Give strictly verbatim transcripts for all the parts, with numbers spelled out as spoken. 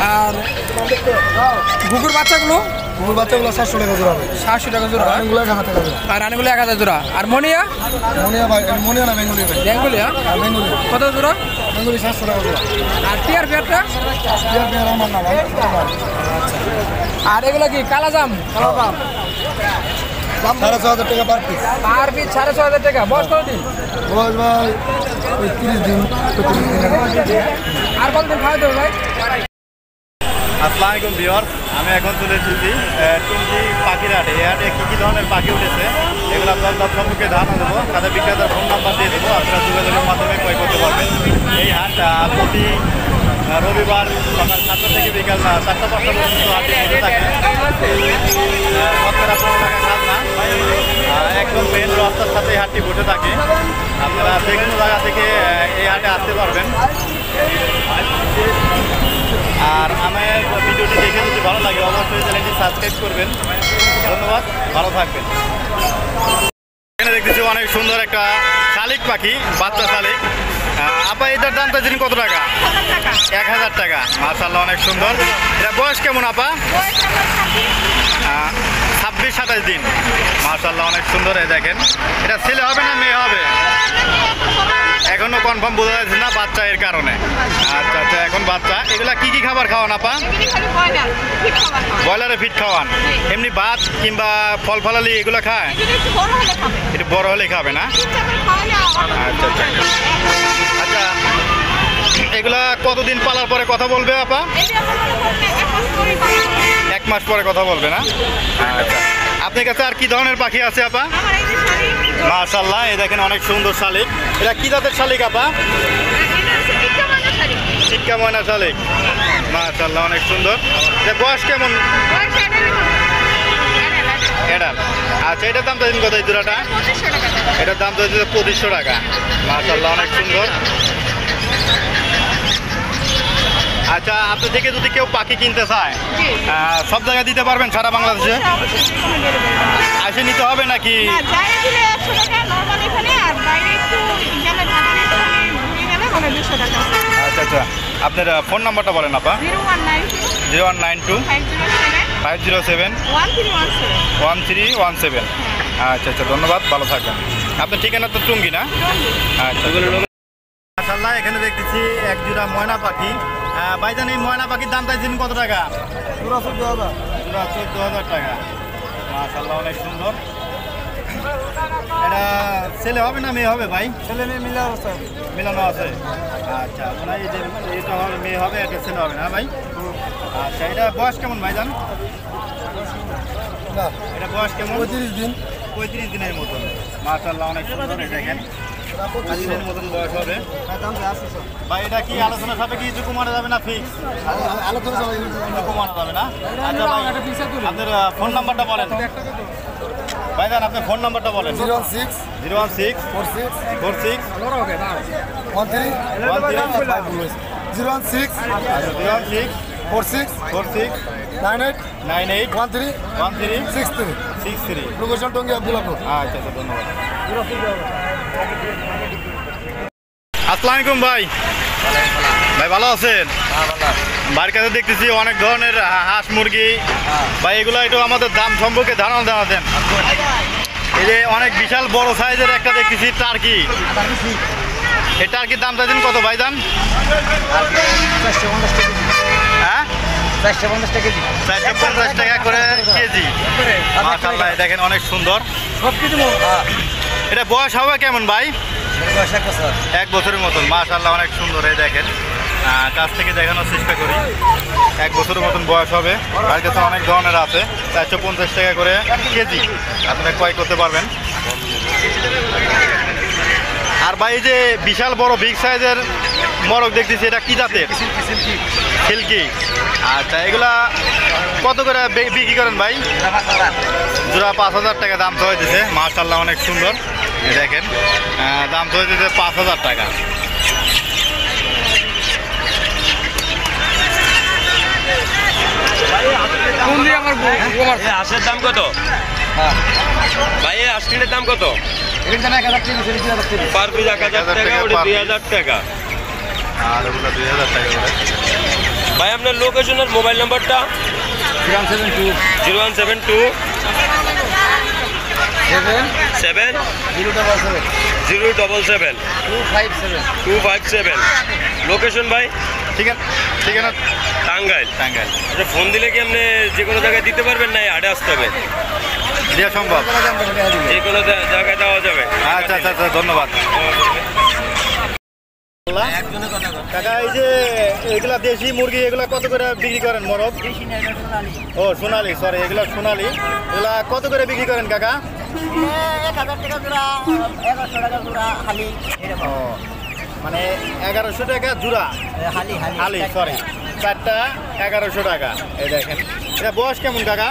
আর ঘুঘুর বাচ্চাগুলো ঘুঘুর বাচ্চাগুলো সাতশো টাকা জোড়া হবে। সাতশো টাকা জোড়া। রানিগুলো এক হাজার টাকা জোড়া। আর রানিগুলো এক হাজার জোড়া। আর মনিয়া মনিয়া ভাই মনিয়া না বেঙ্গলি ভাই। বেঙ্গলি হ্যাঁ বেঙ্গলি কত জোড়া? বেঙ্গলি সাতশো টাকা জোড়া। আর টিয়ার পেয়ারটা টিয়ার পেয়ার আমার না ভাই। আর এগুলো কি কালাজাম? কালাজাম সাড়ে ছ হাজার টাকা পার পিস। পার পিস সাড়ে ছ হাজার টাকা। বয়স কত দিন? বয়স ভাই তিরিশ দিন পঁয়ত্রিশ দিন। আর কতদিন খাওয়া দেবে ভাই? আসসালামু আলাইকুম ভিউয়ার্স, আমি এখন চলে এসেছি টুঙ্গি পাখির হাটে। এই হাটে কী কী ধরনের পাখি উঠেছে এগুলো আপনার দর সম্পর্কে ধারণা দেবো। তাদের বিক্রেতার ফোন নাম্বার দিয়ে দেবো, আপনারা যোগাযোগের মাধ্যমে ক্রয় করতে পারবেন। এই হাট প্রতি রবিবার সকাল সাতটা থেকে বিকাল চারটা পাঁচটা পর্যন্ত হাটে বসে থাকে। সরকার আপনার টাকা খাত না, একদম মেন রাস্তার সাথে এই হাটটি বসে থাকে। আপনারা যে কোনো জায়গা থেকে এই হাটে আসতে পারবেন। আর আমার ভিডিওটি দেখে যদি ভালো লাগে অবশ্যই চ্যানেলটি সাবস্ক্রাইব করবেন। ধন্যবাদ, ভালো থাকবেন। এখানে দেখতেছি অনেক সুন্দর একটা শালিক পাখি, বাচ্চা শালিক। আপা এটার দামটা দিন কত টাকা? এক হাজার টাকা। মাশাআল্লাহ অনেক সুন্দর। এটা বয়স কেমন আপা? ছাব্বিশ সাতাশ দিন। মাশাআল্লাহ অনেক সুন্দর। এই দেখেন, এটা ছেলে হবে না মেয়ে হবে এখনো কনফার্ম বোঝা যাচ্ছে না বাচ্চা এর কারণে। আচ্ছা আচ্ছা, এখন বাচ্চা। এগুলা কি কি খাবার খাওয়ান আপা? ব্রয়লারে ফিট খাওয়ান। এমনি ভাত কিংবা ফল ফলালি এগুলো খায়? একটু বড় হলে খাবে না? আচ্ছা আচ্ছা আচ্ছা, এগুলা কতদিন পালার পরে কথা বলবে আপা? এক মাস পরে কথা বলবে না? আচ্ছা, আপনার কাছে আর কি ধরনের পাখি আছে আপা? মাশাআল্লাহ, এই দেখেন অনেক সুন্দর শালিক। এটা কি জাতের শালিক আপা? চিক্কা ময়না শালিক। মাশাআল্লাহ অনেক সুন্দর। এটা বয়স কেমন? এডাল। আচ্ছা, এটার দাম তো দিন কত এই জোড়াটা? এটার দাম তো পঁচিশশো টাকা। মাশাআল্লাহ অনেক সুন্দর। আচ্ছা, আপনি থেকে যদি কেউ পাখি কিনতে চায় সব জায়গায় দিতে পারবেন সারা বাংলাদেশে? আসে নিতে হবে নাকি? আচ্ছা আচ্ছা, আপনার ফোন নাম্বারটা বলেন আপা। Zero one nine two five zero seven one three one seven. আচ্ছা আচ্ছা, ধন্যবাদ, ভালো থাকবেন। আপনার ঠিকানা তো টুঙ্গি না? আচ্ছা। মাশাআল্লাহ, এখানে দেখতেছি এক জোড়া ময়না পাখি। ভাইজান, এই ময়না পাখির দাম চাইছেন কত টাকা? জোড়া চোদ্দ হাজার। জোড়া চোদ্দ হাজার টাকা। মাশাআল্লাহ অনেক সুন্দর। এটা ছেলে হবে না মেয়ে হবে ভাই? ছেলে মেয়ে মিলে আছে। মিলানো আছে। আচ্ছা, আপনার এই যে এটা হবে মেয়ে হবে, এটা ছেলে হবে না ভাই? আচ্ছা, এটা বয়স কেমন ভাইজান? না, এটা বয়স কেমন? পঁয়ত্রিশ দিন। পঁয়ত্রিশ দিনের মতন। মাশাআল্লাহ অনেক সুন্দর। দেখেন দিনের মতন বয়স হবে ভাই। এটা কি আলোচনা সাপে কি কিছু কমানো যাবে না? ফিক্স আলোচনা কমানো যাবে না? আচ্ছা ভাই, আপনার ফোন নাম্বারটা বলেন ভাইজান। আপনার ফোন নাম্বারটা বলেন। Zero one six zero one six four six four six one three one three zero one six zero one six four six four six nine eight nine eight one three one three six three six three. Location Tongi Abdullahpur. আচ্ছা আচ্ছা, ধন্যবাদ। আসসালামু আলাইকুম ভাই। ভাই ভালো আছেন? বাড়ির কাছে দেখতেছি অনেক ধরনের হাঁস মুরগি। ভাই এগুলো একটু আমাদের দাম সম্পর্কে ধারণা জানাতেন। এই যে অনেক বিশাল বড় সাইজের একটা দেখতেছি টার্কি। এই টার্কির দাম চাইছেন কত ভাইজান? হ্যাঁ, চারশো পঞ্চাশ টাকা কেজি। চারশো পঞ্চাশ টাকা করে কেজি। মাশাআল্লাহ, দেখেন অনেক সুন্দর। এটা বয়স হবে কেমন ভাই? এক বছরের মতন। মাশাআল্লাহ অনেক সুন্দর। এই দেখেন, কাছ থেকে দেখানোর চেষ্টা করি। এক বছরের মতন বয়স হবে। তার কাছে অনেক ধরনের আছে। চারশো পঞ্চাশ টাকা করে কেজি আপনারা ক্রয় করতে পারবেন। আর ভাই যে বিশাল বড় বিগ সাইজের মরক দেখতেছি, এটা কি জাতের? সিল্কি। আচ্ছা, এগুলা কত করে বিক্রি করেন ভাই? জোড়া পাঁচ হাজার টাকা দাম তো হইতেছে। মাশাআল্লাহ অনেক সুন্দর। দেখেন দাম তো হইতেছে পাঁচ হাজার টাকা। হাঁসের দাম কত ভাই? হাঁসটির দাম কত? পার পিস এক হাজার টাকা, ওটা দুই হাজার টাকা। আর ওগুলো দুই হাজার টাকা করে। ভাই আপনার লোকেশন আর মোবাইল নাম্বারটা zero seven two zero one seven two seven seven zero double seven zero double seven two five seven two five seven location ভাই ঠিক আছে ঠিক আছে টাঙ্গাইল টাঙ্গাইল আচ্ছা ফোন দিলে কি আপনি যে কোনো জায়গায় দিতে পারবেন না হাটে আসতে হবে দেওয়া সম্ভব যে কোনো জা- জায়গায় দেওয়া যাবে আচ্ছা আচ্ছা আচ্ছা ধন্যবাদ কাকা এই যে এগুলা দেশি মুরগি এগুলা কত করে বিক্রি করেন মরব ও সোনালি সরি এগুলা সোনালি এগুলা কত করে বিক্রি করেন কাকা এক হাজার টাকা জোড়া এগারোশো টাকা জোড়া হালি ও মানে এগারোশো টাকা জোড়া হালি হালি হালি সরি চারটা এগারোশো টাকা এই দেখেন এটা বয়স কেমন কাকা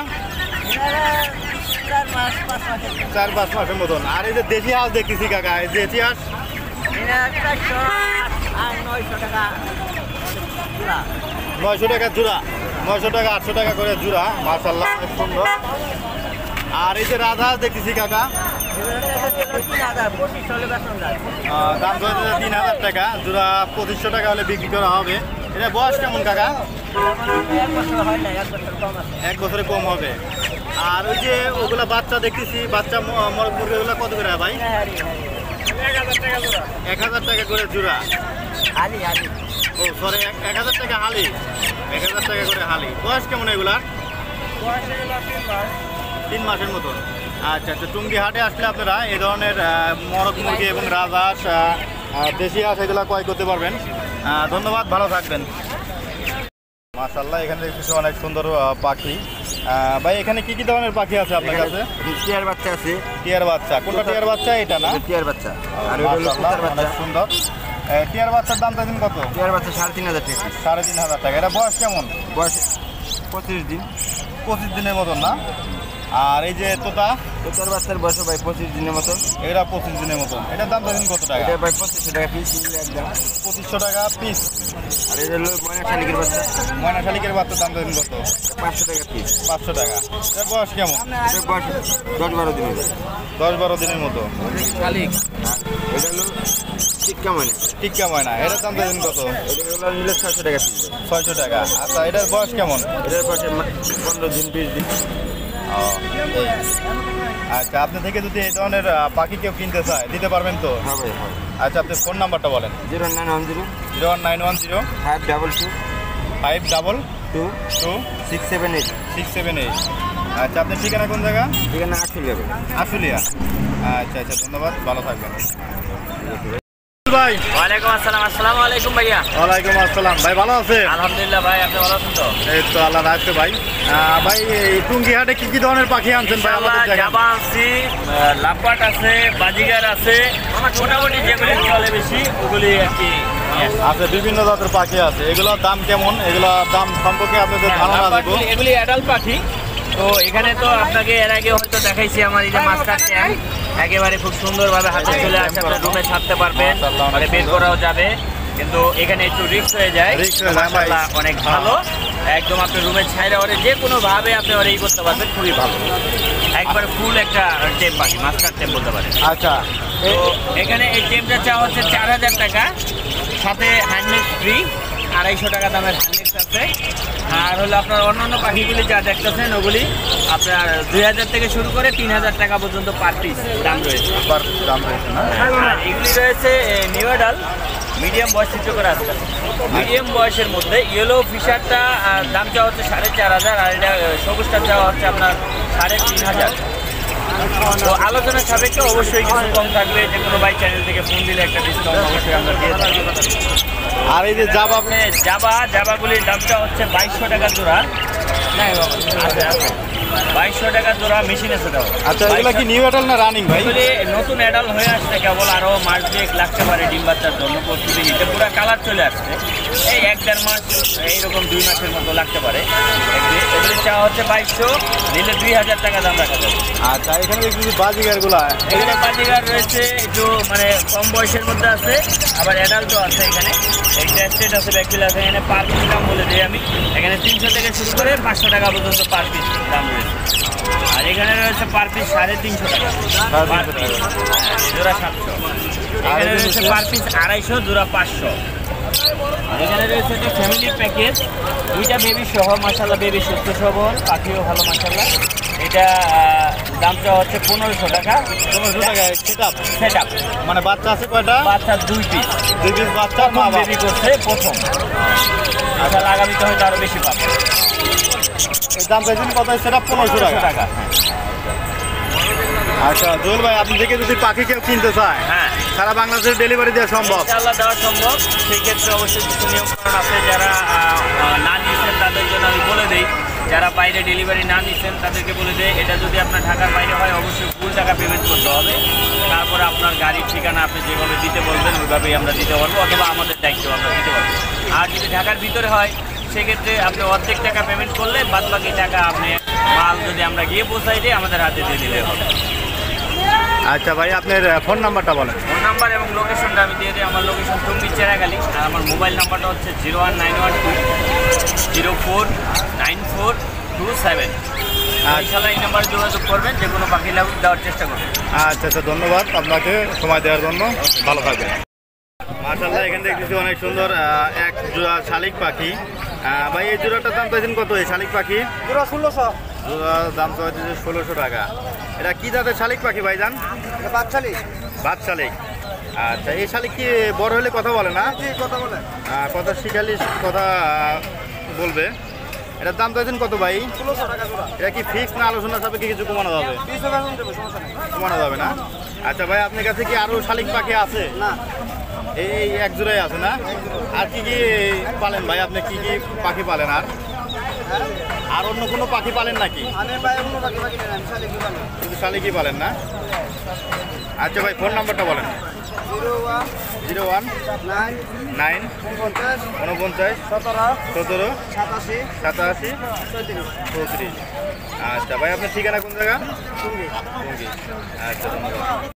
চার মাস পাঁচ মাসের চার পাঁচ মাসের মতন আর এই যে দেশি হাঁস দেখতেছি কাকা এই দেশি হাঁস চারশো আর নয়শো টাকা জোড়া নয়শো টাকা জোড়া নয়শো টাকা আটশো টাকা করে জোড়া মাশাআল্লাহ অনেক সুন্দর আর এই যে রাধা হাঁস দেখতেছি কাকা তিন হাজার পঁচিশ হলে বেতন যায় আহ, দাম হচ্ছে তিন হাজার টাকা জোড়া পঁচিশশো টাকা হলে বিক্রি করা হবে এটা বয়স কেমন কাকা এক বছর হয় না এক বছর কম আছে এক বছরে কম হবে আর ওই যে ওগুলা বাচ্চা দেখতেছি বাচ্চা ম- মরগ মুরগি ওগুলা কত করে ভাই হালি হালি এক হাজার টাকা করে জোড়া হালি হালি ও সরি এক হাজার টাকা হালি এক হাজার টাকা করে হালি বয়স কেমন এগুলা তিন মাসের মতন আচ্ছা আচ্ছা টুঙ্গি হাটে আসলে আপনারা এই ধরনের আহ, মরগ মুরগি এবং রাজহাঁস আহ, আহ, দেশি হাঁস এগুলো ক্রয় করতে পারবেন আহ, ধন্যবাদ ভালো থাকবেন মাশাআল্লাহ এখানে দেখতেছি অনেক সুন্দর আহ, পাখি আহ, ভাই এখানে কি কি ধরনের পাখি আছে আপনার কাছে টিয়ার বাচ্চা আছে টিয়ার বাচ্চা কোনটা টিয়ার বাচ্চা এটা না টিয়ার বাচ্চা আর ওটা হলো মাশাআল্লাহ, কুতার বাচ্চা অনেক সুন্দর এ, টিয়ার বাচ্চার দামটা দিন কত টিয়ার বাচ্চা সাড়ে তিন হাজার টাকা সাড়ে তিন হাজার টাকা এটা বয়স কেমন বয়স পঁচিশ দিন পঁচিশ দিনের মতন না আর এই যে তোতা কুতার বাচ্চার বয়স ভাই পঁচিশ দিনের মতো এটা পঁচিশ দিনের মতন এটার দামটা দিন কত টাকা এটা ভাই পঁচিশশো টাকা পিস নিলে একদম পঁচিশশো টাকা পিস আর এটা হলো ময়না শালিকের বাচ্চা ময়না শালিকের বাচ্চার দামটা দিন কত পাঁচশো টাকা পিস পাঁচশো টাকা এটার বয়স কেমন এটা বয়স দশ বারো দিন হবে দশ বারো দিনের মতো শালিক আর এটা হলো টিক্কা ময়না টিক্কা ময়না এটার দামটা দিন কত এটা হলো নিলে ছয়শো টাকা পিস ছয়শো টাকা আচ্ছা এটার বয়স কেমন এটার বয়সে পনেরো দিন বিশ দিন ও, এই। আচ্ছা আপনি থেকে যদি এই ধরনের আহ, পাখি কেউ কিনতে চায় দিতে পারবেন তো হ্যাঁ ভাই হ্যাঁ আচ্ছা আপনি ফোন নাম্বারটা বলেন zero nine one zero zero one nine one zero five double two five double two two six seven eight six seven eight আচ্ছা আপনার ঠিকানা কোন জায়গা এখানে আসলে যাবে আশুলিয়া আচ্ছা আচ্ছা ধন্যবাদ ভালো থাকবেন ভাই ওয়ালাইকুম আসসালাম আসসালামু আলাইকুম ভাইয়া ওয়ালাইকুম আসসালাম ভাই ভালো আছেন আলহামদুলিল্লাহ ভাই আপনি ভালো আছেন তো এই তো আল্লাহ রাখছে ভাই আহ, ভাই এই টুঙ্গি হাটে কি কি ধরনের পাখি আনছেন ভাই আমাদের জায়গা জাবা আনছি লাপাট আছে বাজিগার আছে মোটামুটি যেগুলি চলে বেশি ওগুলি আর কি আছে বিভিন্ন জাতের পাখি আছে এগুলোর দাম কেমন এগুলোর দাম সম্পর্কে আপনাদের ধারণা দেবো লাপাটগুলি- এগুলি অ্যাডাল্ট পাখি তো এখানে তো আপনাকে এর আগে হয়তো দেখাইছি আমার এই যে মাস্টার ট্যাঙ্ক একেবারে খুব সুন্দরভাবে হাতে চলে আসে আপনার রুমে ছাড়তে পারবেন মাশাআল্লাহ, অনেক মানে বের সুন্দর। করাও যাবে কিন্তু এখানে একটু রিস্ক হয়ে যায় Risk হয়ে যায়, ভাই। মাশাআল্লাহ, অনেক ভালো একদম আপনি রুমে ছাইরা ওরে যে কোনো ভাবে আপনি ওরে ই করতে পারবেন খুবই ভালো একবার ফুল একটা টেম পাখি মাস্টার টেম বলতে পারেন আচ্ছা তো এখানে এই টেমটা চা হচ্ছে চার হাজার টাকা সাথে হ্যান্ডমেড ফ্রি আড়াইশো টাকা দামের হ্যান্ডমেড আছে আর হলো আপনার অন্যান্য পাখিগুলি যা দেখতেছেন ওগুলি আপনার দুই হাজার থেকে শুরু করে তিন হাজার টাকা পর্যন্ত পার পিস দাম রয়েছে পার দাম রয়েছে না আর এগুলি রয়েছে নিউ অ্যাডাল মিডিয়াম বয়স চিত্র করে আসতে মিডিয়াম বয়সের মধ্যে ইয়েলো ফিশারটা আহ, দাম চাওয়া হচ্ছে সাড়ে চার হাজার আর এটা আহ, সবুজটা চাওয়া হচ্ছে আপনার সাড়ে তিন হাজার তো আলোচনার সাপেক্ষে অবশ্যই কিছু কম থাকবে যে কোনো বাইক চ্যানেল থেকে ফোন দিলে একটা ডিসকাউন্ট অবশ্যই আমরা দিয়ে থাকি আর এই যে জাবা আপনি জাবা জাবাগুলির দামটা হচ্ছে বাইশশো টাকা জোড়া আছে আছে বাইশশো টাকা জোড়া মেশিন আছে দাও আচ্ছা এগুলো কি নিউ অ্যাডাল না রানিং ভাই এগুলি নতুন অ্যাডাল হয়ে আসছে কেবল আরও মাস দুয়েক লাগতে পারে ডিম বাচ্চার জন্য প্রস্তুতি নিতে পুরো কালার চলে আসছে এই এক দেড় মাস এইরকম দুই মাসের মতো লাগতে পারে এগুলি এগুলি চাওয়া হচ্ছে বাইশশো নিলে দুই হাজার টাকা দাম রাখা যাবে আচ্ছা এখানে দেখছি বাজিগার গুলা এখানে বাজিগার রয়েছে একটু মানে কম বয়সের মধ্যে আছে আবার অ্যাডাল্টও আছে এখানে একটা স্টেট আছে ব্যাকফিল আছে এখানে পার পিস দাম বলে দিই আমি এখানে তিনশো থেকে শুরু করে পাঁচশো টাকা পর্যন্ত পার পিস দাম রয়েছে আর এখানে রয়েছে পার পিস সাড়ে তিনশো টাকা পার পিস জোড়া সাতশো এখানে রয়েছে পার পিস আড়াইশো জোড়া পাঁচশো আর এখানে রয়েছে একটা ফ্যামিলি প্যাকেজ, দুইটা বেবি সহ, মাশাআল্লাহ বেবি সুস্থ সবল, পাখিও ভালো মাশাআল্লাহ। এটা আহ, দামটা হচ্ছে পনেরোশো টাকা। পনেরোশো টাকা সেট আপ সেট আপ, মানে বাচ্চা আছে কয়টা? বাচ্চা দুই পিস, দুই পিস বাচ্চা মা বাবা। বেবি করছে প্রথম, ইনশাআল্লাহ আগামীতে হয়তো আরো বেশি পাবে। এই দাম চাইছেন কত? সেট আপ পনেরোশো টাকা। টাকা আচ্ছা জুয়েল ভাই, আপনি থেকে যদি পাখি কেউ কিনতে চায় হ্যাঁ, সারা বাংলাদেশের ডেলিভারি দেওয়া সম্ভব? ইনশাআল্লাহ দেওয়া সম্ভব। সেই ক্ষেত্রে অবশ্যই কিছু নিয়মকানুন আছে, যারা আহ, আহ, না নিচ্ছেন তাদের জন্য আমি বলে দিই। যারা বাইরে ডেলিভারি না নিচ্ছেন তাদেরকে বলে দেয়, এটা যদি আপনার ঢাকার বাইরে হয় অবশ্যই ফুল টাকা পেমেন্ট করতে হবে। তারপরে আপনার গাড়ির ঠিকানা আপনি যেভাবে দিতে বলবেন ওইভাবেই আমরা দিতে পারবো, অথবা আমাদের দায়িত্ব আমরা দিতে পারবো। আর যদি ঢাকার ভিতরে হয় সেক্ষেত্রে আপনি অর্ধেক টাকা পেমেন্ট করলে বাদ বাকি টাকা আপনি মাল যদি আমরা গিয়ে পৌঁছাই দিই আমাদের হাতে দিয়ে দিলে হবে। আচ্ছা ভাই, আপনার ফোন নাম্বারটা বলেন। ফোন নাম্বার এবং লোকেশনটা আমি দিয়ে দিই। আমার লোকেশন টঙ্গী চেরাগালি, আর আমার মোবাইল নাম্বারটা হচ্ছে zero one nine one two zero four nine four two seven. ইনশাআল্লাহ এই নাম্বারে যোগাযোগ করবেন, যে কোনো পাখি লাভ দেওয়ার চেষ্টা করবেন। আচ্ছা আচ্ছা, ধন্যবাদ আপনাকে সময় দেওয়ার জন্য। ভালো থাকবেন। মাশাআল্লাহ, এখানে দেখতেছি অনেক সুন্দর আহ, এক জোড়া শালিক পাখি। আহ, ভাই এই জোড়াটার দাম চাইছেন কত? এই শালিক পাখি পুরো ষোলোশো জোড়ার দাম চাইছে ষোলোশো টাকা। এটা কি জাতের শালিক পাখি ভাইজান? বাচ্চালি বাদ শালিক। আচ্ছা, এই শালিক কি বড় হলে কথা বলে না? কথা বলে আহ, কথা শিখালি কথা আহ, বলবে। এটার দাম চাইছেন কত ভাই? ষোলোশো টাকা জোড়া। এটা কি ফিক্স না আলোচনার সাপেক্ষে কিছু কমানো যাবে? বিশ টাকা কম দেবো, সমস্যা নেই। কমানো যাবে না? আচ্ছা ভাই, আপনার কাছে কি আরো শালিক পাখি আছে? না, এই এক জোড়াই আছে না? আর কি কি পালেন ভাই? আপনি কি কি পাখি পালেন? আর আর অন্য কোনো পাখি পালেন নাকি? আমি ভাই অন্য পাখি পাখি নেই, আমি শালিক দোকানে। শুধু শালিকই পালেন না? আচ্ছা ভাই, ফোন নাম্বারটা বলেন। Zero one zero one nine nine পঞ্চাশ উনপঞ্চাশ সতেরো সতেরো সাতাশি সাতাশি চৌত্রিশ। চৌত্রিশ। আচ্ছা ভাই, আপনার ঠিকানা কোন জায়গা? টঙ্গী। টঙ্গী। আচ্ছা, ধন্যবাদ।